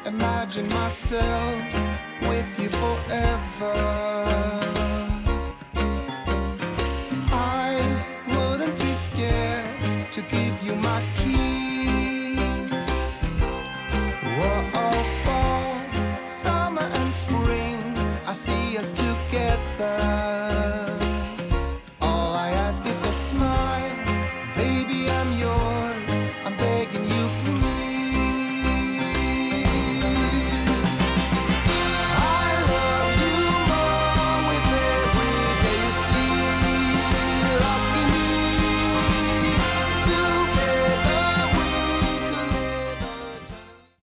imagine myself with you forever. I wouldn't be scared to give you my keys. Whoa, fall, summer and spring, I see us together.